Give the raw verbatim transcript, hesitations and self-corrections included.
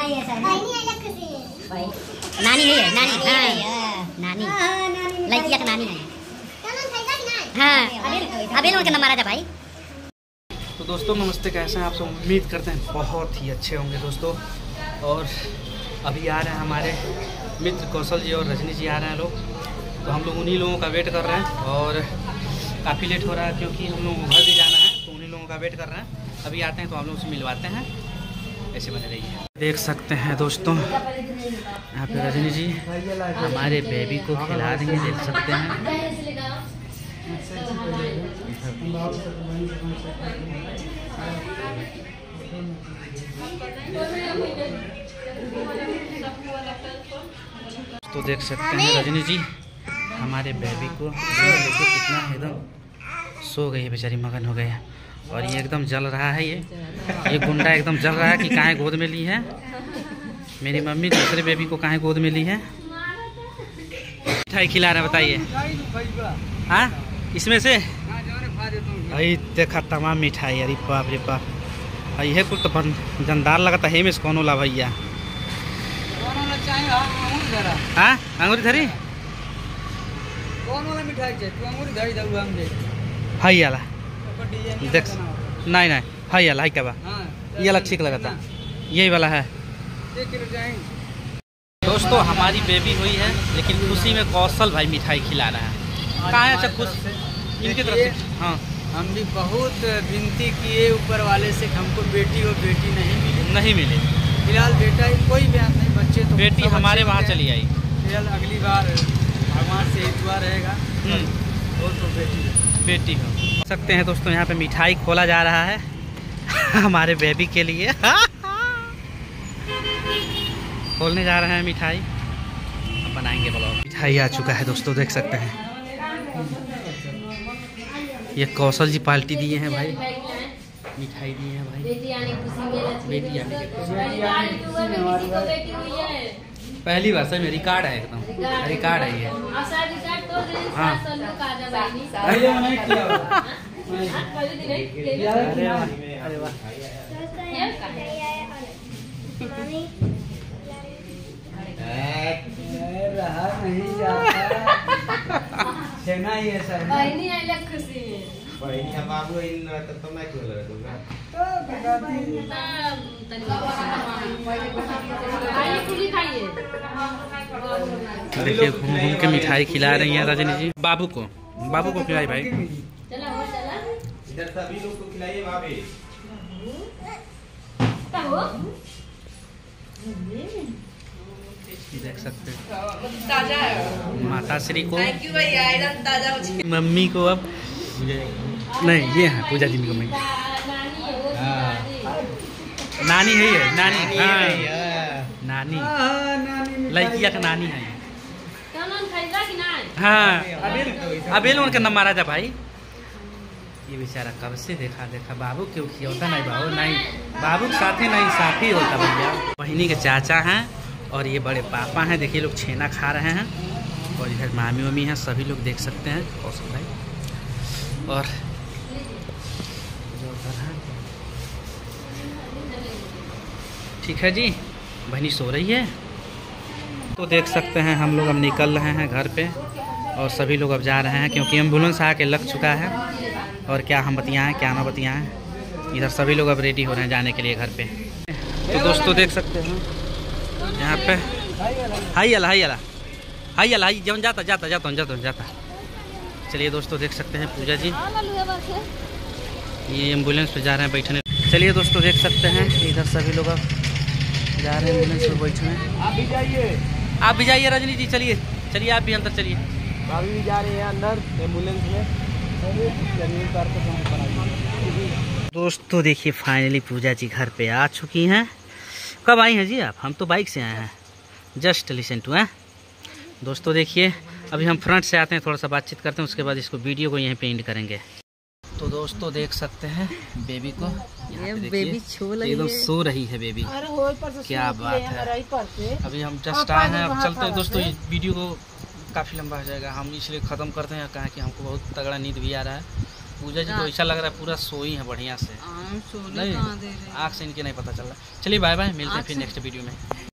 नानी है नानी नानी लड़किया का नानी है। हाँ अबे लोग का नंबर आ जा भाई। तो दोस्तों नमस्ते, कैसे हैं आप सब? उम्मीद करते हैं बहुत ही अच्छे होंगे दोस्तों। और अभी आ रहे हैं हमारे मित्र कौशल जी और रजनी जी आ रहे हैं लोग, तो हम लोग उन्हीं लोगों का वेट कर रहे हैं और काफ़ी लेट हो रहा है क्योंकि हम लोगों को घर भी जाना है, तो उन्हीं लोगों का वेट कर रहे हैं। अभी आते हैं तो हम लोग उसे मिलवाते हैं, ऐसे बने रहिए। देख सकते हैं दोस्तों यहाँ पे रजनी जी हमारे बेबी को खिला रही हैं, देख सकते हैं। तो देख सकते हैं रजनी जी हमारे बेबी को देखो कितना एकदम सो गई है, बेचारी मगन हो गई है। और ये एकदम जल रहा है, ये ये गुंडा एकदम जल रहा है कि कहाँ गोद में ली है मेरी मम्मी, दूसरे बेबी को कहाँ गोद में ली है। मिठाई खिला रहा है बताइए। हाँ इसमें से भाई देखा तमाम मिठाई, अरे बाप रे बाप, यह कुछ तो जनदार लगता है। में कौन ला भैया? हाँ अंगूरी धरी हाई आला देख, नहीं नहीं हाई आला, हाई क्या बा ये वाला ठीक लगा था, यही वाला है। दोस्तों हमारी बेबी हुई है, लेकिन खुशी में कौशल भाई मिठाई खिला रहा है। कहाँ है अच्छा खुश इनकी तरफ से? हाँ हम भी बहुत विनती किए ऊपर वाले से, हमको बेटी और बेटी नहीं मिली नहीं मिली फिलहाल। बेटा कोई ब्याह नहीं, बच्चे तो बेटी हमारे वहाँ चली आई। फिलहाल अगली बार भगवान से दुआ रहेगा और तो बेटी बेटी हो सकते हैं। दोस्तों यहाँ पे मिठाई खोला जा रहा है हमारे बेबी के लिए खोलने जा रहे हैं मिठाई, अब बनाएंगे ब्लॉग। मिठाई आ चुका है दोस्तों, देख सकते हैं। ये कौशल जी पार्टी दिए हैं भाई, मिठाई दिए हैं भाई। बेटी आने की पहली बार सर में रिकॉर्ड है, एकदम रिकॉर्ड है ये। हाँ अरे वाह रहा नहीं जाता छेना ही ऐसा है। खुशी बाबू इन तो मैं क्यों लगा दूंगा देखिए घूम घूम के मिठाई खिला रही हैं रजनी जी बाबू को। बाबू को खिलाई भाई, इधर सभी लोग को खिलाइए भाभी। देख सकते हैं माता श्री को, मम्मी को, अब नहीं ये है पूजा जी को, नानी है ये नानी, हाँ नानी लड़किया का नानी है। हाँ अबे लोगों का नंबर आ जा भाई। ये बेचारा कब से देखा देखा बाबू क्यों खिलौता नहीं, बाबू नहीं बाबू के साथ ही नहीं साथी होता भैया। बहिनी के चाचा हैं और ये बड़े पापा हैं, देखिए लोग छेना खा रहे हैं। और इधर मामी मम्मी हैं, सभी लोग देख सकते हैं कौशल भाई। और ठीक है जी, बहनी सो रही है। तो देख सकते हैं हम लोग अब निकल रहे हैं घर पे, और सभी लोग अब जा रहे हैं क्योंकि एम्बुलेंस आके लग चुका है। और क्या हम बतियाएँ क्या ना बतियाएँ, इधर सभी लोग अब रेडी हो रहे हैं जाने के लिए घर पे। तो दोस्तों देख सकते हैं यहाँ पे हाई अला हाई अला हाई अला हाई जब जाता जाता जाता जाता जाता। चलिए दोस्तों देख सकते हैं पूजा जी ये एम्बुलेंस पे जा रहे हैं बैठने। चलिए दोस्तों देख सकते हैं इधर सभी लोग अब जा रहे हैं एम्बुलेंस पे बैठने। आप भी जाइए, आप भी जाइए रजनी जी, चलिए चलिए आप भी अंदर चलिए। भाभी भी जा रहे हैं अंदर एम्बुलेंस में। दोस्तों देखिए फाइनली पूजा जी घर पे आ चुकी हैं। कब आई हैं जी आप? हम तो बाइक से आए हैं, जस्ट लिसन टू है। दोस्तों देखिए अभी हम फ्रंट से आते हैं, थोड़ा सा बातचीत करते हैं, उसके बाद इसको वीडियो को यहीं पे एंड करेंगे। तो दोस्तों देख सकते हैं बेबी को, ये बेबी एकदम सो रही है बेबी, क्या बात है। अभी हम जस्ट आए हैं, अब चलते हैं दोस्तों। ये वीडियो को काफ़ी लंबा हो जाएगा, हम इसलिए ख़त्म करते हैं कहा कि हमको बहुत तगड़ा नींद भी आ रहा है। पूजा जी तो ऐसा लग रहा है पूरा सोई है बढ़िया से, नहीं आँख से इनके नहीं पता चल रहा। चलिए बाय बाय, मिलते हैं फिर नेक्स्ट वीडियो में।